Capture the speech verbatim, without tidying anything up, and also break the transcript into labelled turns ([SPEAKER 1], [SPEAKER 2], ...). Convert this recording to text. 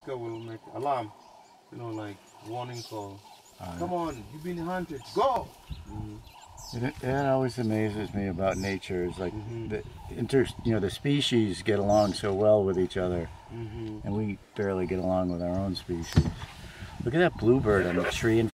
[SPEAKER 1] will make alarm, you know, like warning call.
[SPEAKER 2] Uh,
[SPEAKER 1] Come on, you've been hunted, go! Mm-hmm.
[SPEAKER 2] It, it always amazes me about nature is like
[SPEAKER 1] Mm-hmm.
[SPEAKER 2] the inter, you know, the species get along so well with each other,
[SPEAKER 1] Mm-hmm.
[SPEAKER 2] and we barely get along with our own species. Look at that bluebird on the tree in